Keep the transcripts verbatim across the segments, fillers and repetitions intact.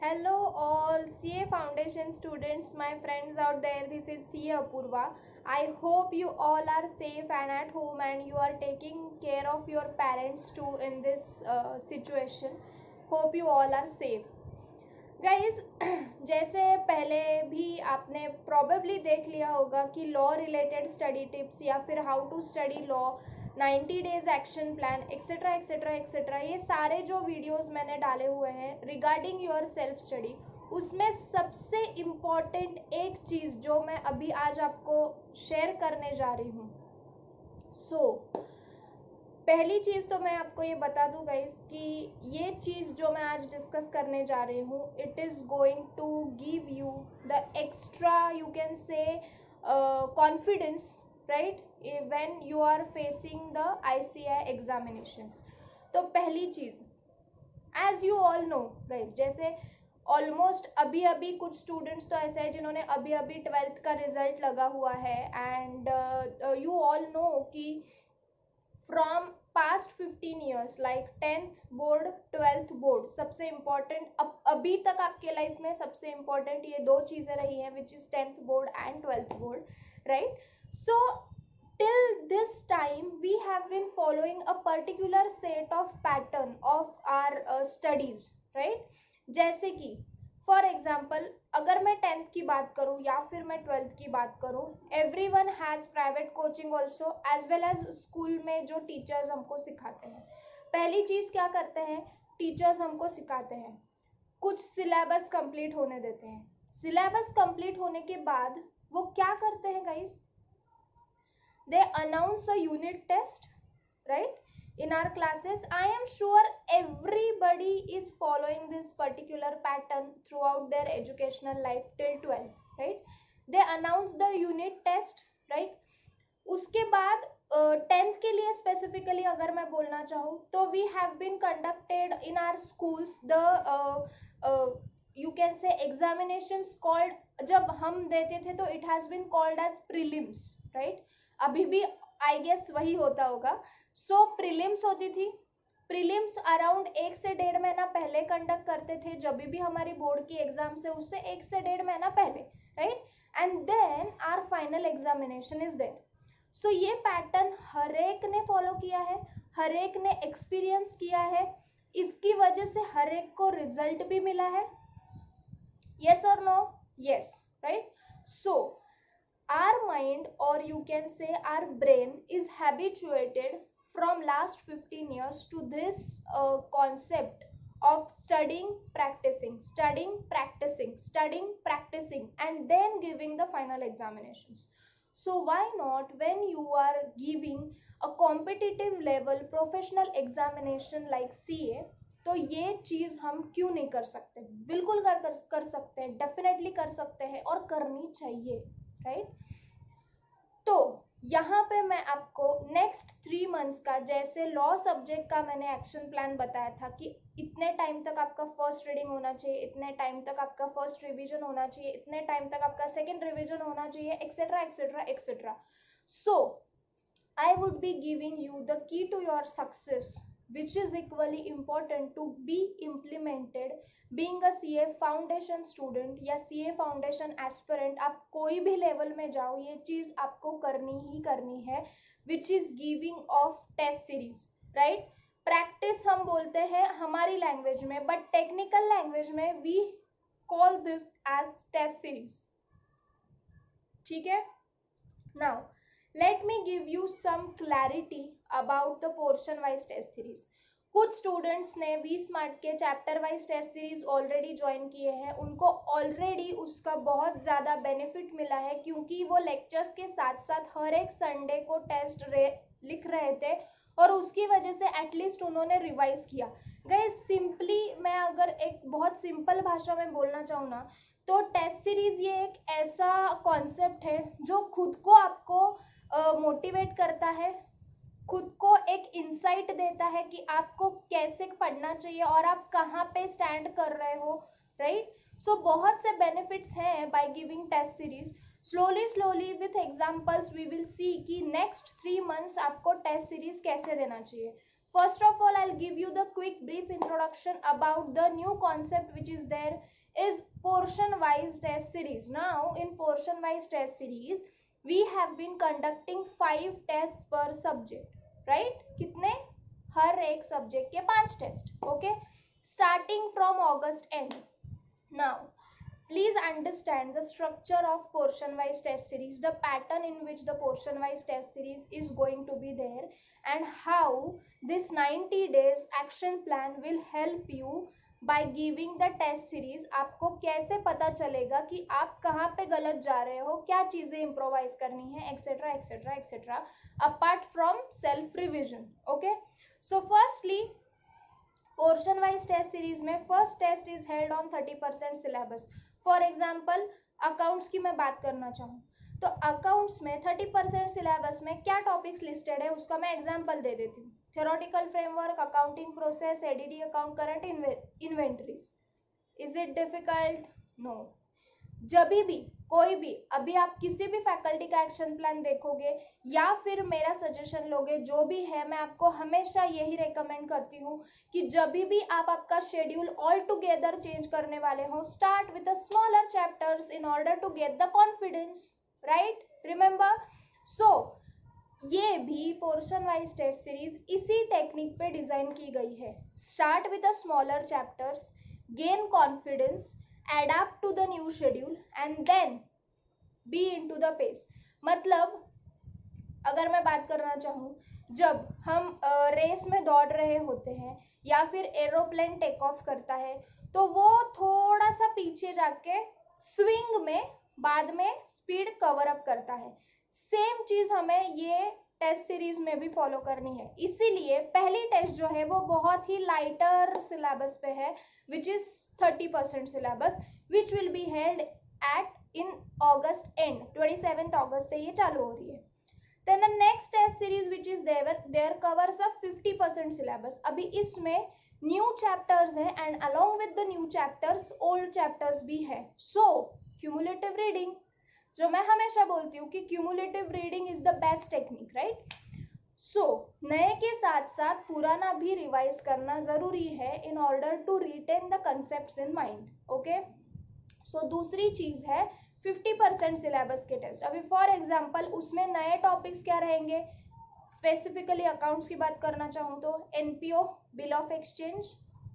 Hello all C A Foundation students, my friends out there, this is C A Apurva. I hope you all are safe and at home and you are taking care of your parents too in this uh, situation. Hope you all are safe. Guys जैसे पहले भी आपने probably देख लिया होगा कि law related study tips या फिर how to study law, ninety days action plan etcetera etcetera etcetera, ये सारे जो वीडियोस मैंने डाले हुए हैं रिगार्डिंग योर सेल्फ स्टडी, उसमें सबसे इम्पॉर्टेंट एक चीज़ जो मैं अभी आज आपको शेयर करने जा रही हूँ. सो so, पहली चीज़ तो मैं आपको ये बता दूँ गाइस कि ये चीज़ जो मैं आज डिस्कस करने जा रही हूँ, it is going to give you the extra, you can say confidence, right, when you are facing the I C I examinations. तो पहली चीज़, as you all know guys, जैसे ऑलमोस्ट अभी अभी कुछ स्टूडेंट्स तो ऐसे हैं जिन्होंने अभी अभी ट्वेल्थ का रिजल्ट लगा हुआ है, एंड यू ऑल नो कि from past fifteen years like tenth board, twelfth board, सबसे इम्पॉर्टेंट अब अभी तक आपके लाइफ में सबसे इम्पॉर्टेंट ये दो चीज़ें रही हैं, which is tenth board and twelfth board, right. So till this time we have been following a particular set of pattern of our uh, studies, right. जैसे कि फॉर एग्जाम्पल अगर मैं टेंथ की बात करूँ या फिर मैं ट्वेल्थ की बात करूँ, every one has private coaching also as well as school में जो टीचर्स हमको सिखाते हैं. पहली चीज़ क्या करते हैं, टीचर्स हमको सिखाते हैं, कुछ सिलेबस कंप्लीट होने देते हैं. सिलेबस कंप्लीट होने के बाद वो क्या करते हैं guys, they announce a unit test, right, in our classes. I am sure everybody is following this particular pattern throughout their educational life till twelfth, right. They announce the unit test, right. उसके बाद tenth uh, के लिए specifically अगर मैं बोलना चाहूँ तो we have been conducted in our schools the you can say examinations called, जब हम देते थे तो it has been called as prelims, right. अभी भी आई गेस वही होता होगा. सो so, प्रीलिम्स होती थी. प्रीलिम्स अराउंड एक से डेढ़ महीना पहले कंडक्ट करते थे, जब भी हमारी बोर्ड की एग्जाम से उससे एक से डेढ़ महीना पहले, right. And then our final examination is there. So ये पैटर्न हर एक ने फॉलो किया है, हर एक ने एक्सपीरियंस किया है, इसकी वजह से हर एक को रिजल्ट भी मिला है. यस और no? Yes, right. So our mind, or you can say our brain, is habituated from last fifteen years to this uh, concept of studying, practicing, studying, practicing, studying, practicing, and then giving the final examinations. So why not, when you are giving a competitive level professional examination like C A, तो ये चीज़ हम क्यों नहीं कर सकते? बिल्कुल कर कर, कर सकते हैं, डेफिनेटली कर सकते हैं और करनी चाहिए, राइट. तो यहाँ पे मैं आपको नेक्स्ट थ्री मंथ्स का, जैसे लॉ सब्जेक्ट का मैंने एक्शन प्लान बताया था कि इतने टाइम तक आपका फर्स्ट रीडिंग होना चाहिए, इतने टाइम तक आपका फर्स्ट रिवीजन होना चाहिए, इतने टाइम तक आपका सेकंड रिवीजन होना चाहिए, etcetera etcetera etcetera. So I would be giving you the key to your success, which is equally important to be implemented being a C A foundation student या C A foundation aspirant. आप कोई भी level में जाओ, ये चीज़ आपको करनी ही करनी है, which is giving of test series, right. Practice हम बोलते हैं हमारी लैंग्वेज में, बट टेक्निकल लैंग्वेज में we call this as test series, ठीक है. Now let me give you some clarity about the portion wise test series. कुछ students ने वी स्मार्ट के chapter wise test series already join किए हैं, उनको already उसका बहुत ज़्यादा बेनिफिट मिला है, क्योंकि वो लेक्चर्स के साथ साथ हर एक संडे को टेस्ट लिख रहे थे और उसकी वजह से एटलीस्ट उन्होंने रिवाइज किया. गाइस सिंपली मैं अगर एक बहुत सिंपल भाषा में बोलना चाहूँ ना, तो टेस्ट सीरीज ये एक ऐसा कॉन्सेप्ट है जो खुद को आपको मोटिवेट uh, करता है, खुद को एक इंसाइट देता है कि आपको कैसे पढ़ना चाहिए और आप कहाँ पे स्टैंड कर रहे हो, राइट. सो बहुत से बेनिफिट्स हैं by giving test series. Slowly slowly with examples we will see कि नेक्स्ट थ्री मंथ्स आपको टेस्ट सीरीज कैसे देना चाहिए. First of all, I'll give you the quick brief introduction about the new concept which is there is portion wise test series. Now in portion wise test series we have been conducting five tests per subject, right? कितने? हर एक subject के पांच test, okay, starting from August end. Now please understand the structure of portion wise test series, the pattern in which the portion wise test series is going to be there, and how this ninety days action plan will help you by giving the test series. आपको कैसे पता चलेगा कि आप कहाँ पे गलत जा रहे हो, क्या चीजें इम्प्रोवाइज करनी है, etcetera etcetera etcetera, apart from self revision. Okay, so firstly portion wise test series में first test is held on thirty percent syllabus. For example accounts की मैं बात करना चाहूँ तो अकाउंट्स में थर्टी परसेंट सिलेबस में क्या टॉपिक्स लिस्टेड है उसका मैं एग्जाम्पल दे देती हूँ. Theoretical framework, accounting process, ADD account, current inventories. Is it difficult? No. जब भी कोई भी अभी आप किसी भी फैकल्टी का एक्शन प्लान देखोगे या फिर मेरा सजेशन लोगे, जो भी है, मैं आपको हमेशा यही रेकमेंड करती हूँ कि जब भी आप आपका शेड्यूल ऑल टुगेदर चेंज करने वाले हो, start with the smaller chapters in order to get the confidence, right? Remember, so ये भी पोर्शन वाइज टेस्ट सीरीज इसी टेक्निक पे डिजाइन की गई है. Start with the smaller chapters, gain confidence, adapt to the new schedule and then be into the pace. मतलब अगर मैं बात करना चाहूँ, जब हम रेस में दौड़ रहे होते हैं या फिर एरोप्लेन टेक ऑफ करता है तो वो थोड़ा सा पीछे जाके स्विंग में बाद में स्पीड कवर अप करता है. सेम चीज हमें ये टेस्ट सीरीज में भी फॉलो करनी है. इसीलिए पहली टेस्ट जो है वो बहुत ही लाइटर सिलेबस पे है, which is thirty percent syllabus, which will be held at in August end, twenty-seventh August से ये चालू हो रही है. Then the next test series which is there, there covers a fifty percent syllabus. अभी इसमें new chapters हैं and along with the new chapters old chapters भी है. So cumulative reading, जो मैं हमेशा बोलती हूँ कि cumulative reading is the best technique, right? So so, नए के साथ साथ पुराना भी रिवाइज करना जरूरी है in order to retain the concepts in mind. Okay, so दूसरी चीज है फिफ्टी परसेंट सिलेबस के टेस्ट. अभी फॉर एग्जांपल उसमें नए टॉपिक्स क्या रहेंगे, स्पेसिफिकली अकाउंट्स की बात करना चाहूँ तो एनपीओ, बिल ऑफ एक्सचेंज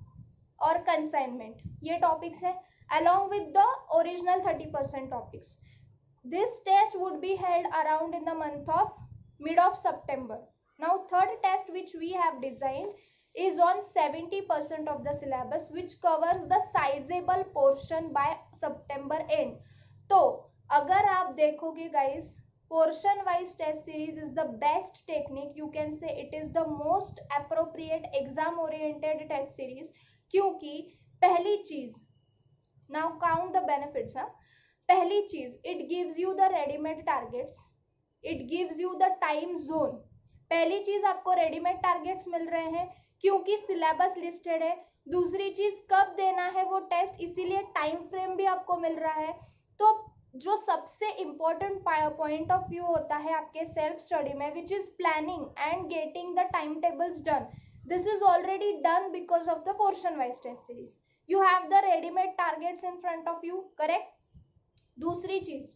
और कंसाइनमेंट, ये टॉपिक्स हैं along with the original thirty percent topics. This test would be held around in the month of mid of September. Now third test which we have designed is on seventy percent of the syllabus which covers the sizable portion by September end. तो अगर आप देखोगे guys, portion wise test series is the best technique. You can say it is the most appropriate exam oriented test series. क्योंकि पहली चीज, now count the benefits, हाँ. पहली चीज, it gives you the ready-made targets. It gives you the time zone. पहली चीज आपको readymade targets मिल रहे हैं क्योंकि सिलेबस लिस्टेड है. दूसरी चीज कब देना है वो टेस्ट, इसीलिए टाइम फ्रेम भी आपको मिल रहा है. तो जो सबसे इम्पोर्टेंट पॉइंट ऑफ व्यू होता है आपके सेल्फ स्टडी में, which is planning and getting the time tables done, this is already done because of the portion wise test series. You have the readymade targets in front of you, correct? दूसरी चीज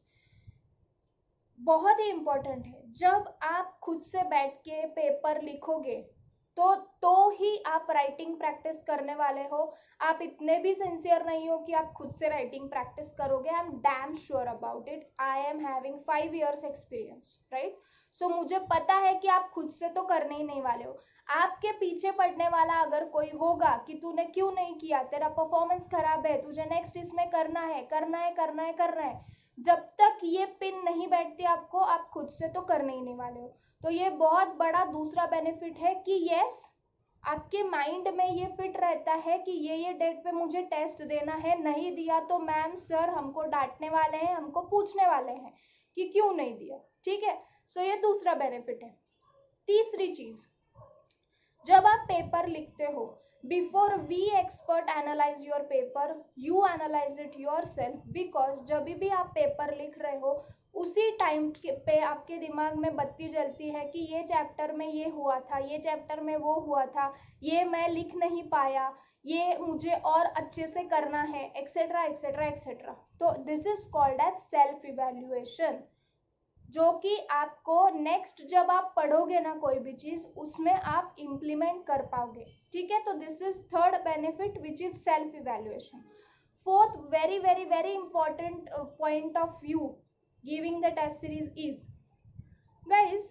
बहुत ही important है, जब आप खुद से बैठ के पेपर लिखोगे तो तो ही आप राइटिंग प्रैक्टिस करने वाले हो. आप इतने भी सिंसियर नहीं हो कि आप खुद से राइटिंग प्रैक्टिस करोगे. I am damn sure about it. I am having five years experience, right? So मुझे पता है कि आप खुद से तो करने ही नहीं वाले हो. आपके पीछे पड़ने वाला अगर कोई होगा कि तूने क्यों नहीं किया, तेरा परफॉर्मेंस खराब है, तुझे नेक्स्ट इसमें करना है करना है करना है करना है, जब तक ये पिन नहीं बैठती आपको, आप खुद से तो करने ही नहीं वाले हो. तो ये बहुत बड़ा दूसरा बेनिफिट है कि यस, आपके माइंड में ये फिट रहता है कि ये ये डेट पे मुझे टेस्ट देना है, नहीं दिया तो मैम सर हमको डांटने वाले हैं, हमको पूछने वाले हैं कि क्यों नहीं दिया. ठीक है, सो ये दूसरा बेनिफिट है. तीसरी चीज, जब आप पेपर लिखते हो, before we expert analyse your paper, you analyse it yourself. Because जब भी आप पेपर लिख रहे हो उसी टाइम पे आपके दिमाग में बत्ती जलती है कि ये चैप्टर में ये हुआ था, ये चैप्टर में वो हुआ था, ये मैं लिख नहीं पाया, ये मुझे और अच्छे से करना है, एक्सेट्रा एक्सेट्रा एक्सेट्रा। तो this is called as self evaluation, जो कि आपको नेक्स्ट जब आप पढ़ोगे ना कोई भी चीज, उसमें आप इम्प्लीमेंट कर पाओगे, ठीक है। तो this is third benefit which is self evaluation. Fourth very very very important point of view giving the test series is, guys,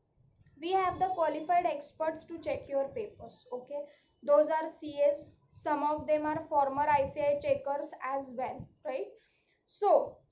we have the qualified experts to check your papers, okay? Those are C As, some of them are former I C A I checkers as well, right? So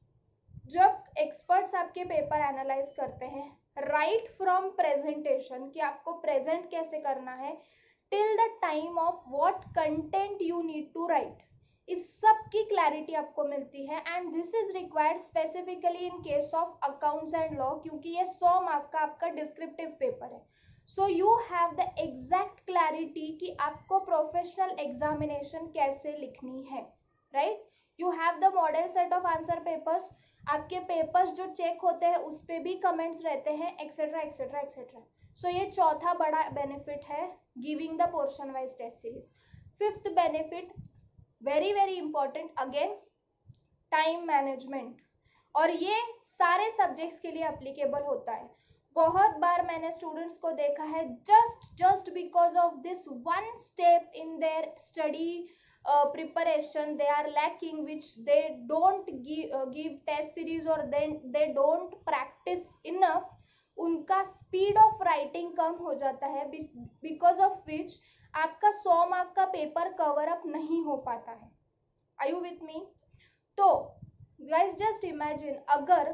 जब experts आपके paper analyse करते हैं, right from presentation कि आपको present कैसे करना है, till the time of what content you need to write, इस सब की क्लैरिटी आपको मिलती है। And this is required specifically in case of accounts and law, क्योंकि ये सौ मार्क का आपका डिस्क्रिप्टिव पेपर है। So you have the exact clarity कि आपको प्रोफेशनल एग्जामिनेशन कैसे लिखनी है, right? You have the model set of answer papers, आपके पेपर्स जो चेक होते हैं उस पर भी कमेंट्स रहते हैं, एक्सेट्रा एक्सेट्रा एक्सेट्रा। सो ये चौथा बड़ा बेनिफिट है giving the portion wise test series. Fifth benefit very very important, again time management, और ये सारे सब्जेक्ट्स के लिए एप्लीकेबल होता है। बहुत बार मैंने स्टूडेंट्स को देखा है, just just because of this one step in their study preparation they are lacking, which they don't give test series और then they don't practice enough, उनका स्पीड ऑफ राइटिंग कम हो जाता है, बिकॉज ऑफ विच आपका सौ mark का paper cover up नहीं हो पाता है। Are you with me? तो गाइस जस्ट इमेजिन, अगर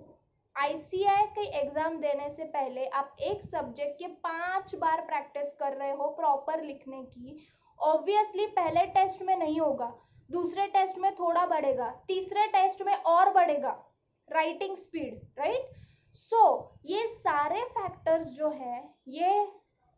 आईसीएआई के एग्जाम देने से पहले आप एक सब्जेक्ट के पांच बार प्रैक्टिस कर रहे हो प्रॉपर लिखने की, ऑब्वियसली पहले टेस्ट में नहीं होगा, दूसरे टेस्ट में थोड़ा बढ़ेगा, तीसरे टेस्ट में और बढ़ेगा राइटिंग स्पीड, राइट? सो ये सारे फैक्टर्स जो है ये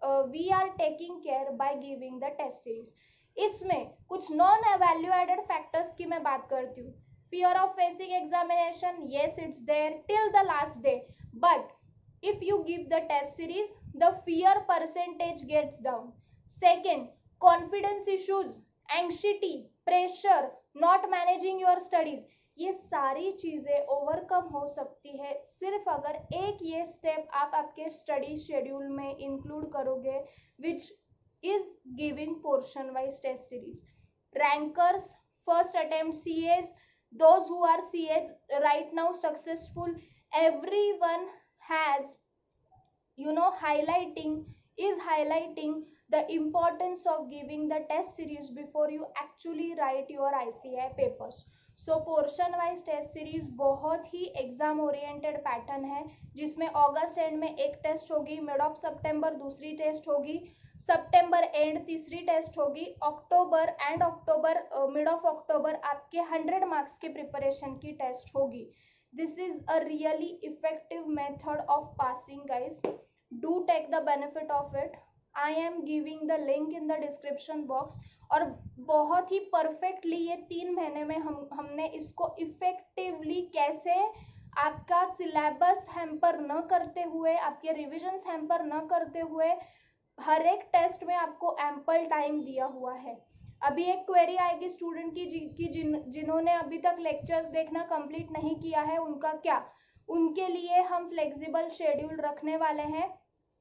we are taking care by giving the test series. इसमें कुछ नॉन वैल्यू एडेड फैक्टर्स की मैं बात करती हूँ। Fear of facing examination, yes it's there till the last day, but if you give the test series the fear percentage gets down. Second, confidence issues, anxiety, pressure, not managing your studies, ये सारी चीजें overcome हो सकती है सिर्फ अगर एक ये स्टेप आप आपके स्टडी शेड्यूल में इंक्लूड करोगे, which is giving portion wise test series. Rankers, first attempt CS, those who are C As right now successful, everyone has, you know, highlighting is highlighting the importance of giving the test series before you actually write your I C A I papers. So portion wise test series बहुत ही exam oriented pattern है, जिसमें अगस्त and में एक test होगी, mid of सितंबर दूसरी test होगी, सितंबर and तीसरी टेस्ट होगी, October end October mid of October आपके हंड्रेड मार्क्स के प्रिपरेशन की टेस्ट होगी। This is a really effective method of passing guys, do take the benefit of it. I am giving the link in the description box. और बहुत ही perfectly ये तीन महीने में हम हमने इसको इफेक्टिवली कैसे आपका सिलेबस हैम्पर न करते हुए, आपके रिविजन्स हैम्पर न करते हुए, हर एक टेस्ट में आपको एम्पल टाइम दिया हुआ है। अभी एक क्वेरी आएगी स्टूडेंट की जि, की जिन जिन्होंने अभी तक लेक्चर्स देखना कंप्लीट नहीं किया है, उनका क्या? उनके लिए हम फ्लेक्सिबल शेड्यूल रखने वाले हैं।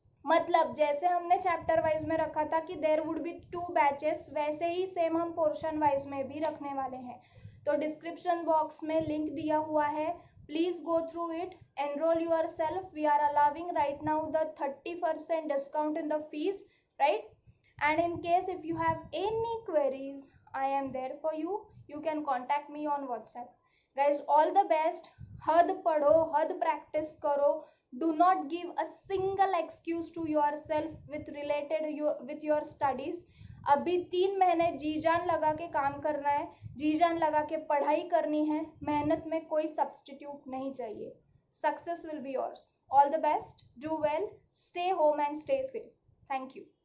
मतलब जैसे हमने चैप्टर वाइज में रखा था कि there would be two batches, वैसे ही सेम हम पोर्शन वाइज में भी रखने वाले हैं। तो डिस्क्रिप्शन बॉक्स में लिंक दिया हुआ है, please go through it, enrol yourself. We are allowing right now the thirty percent discount in the fees, right? And in case if you have any queries, I am there for you, you can contact me on WhatsApp. Guys all the best, हद पढ़ो, हद practice करो, do not give a single excuse to yourself with related your with your studies। अभी तीन महीने जी जान लगा के काम करना है, जी जान लगा के पढ़ाई करनी है, मेहनत में कोई सब्स्टिट्यूट नहीं चाहिए। Success will be yours. All the best, do well, stay home and stay safe. Thank you.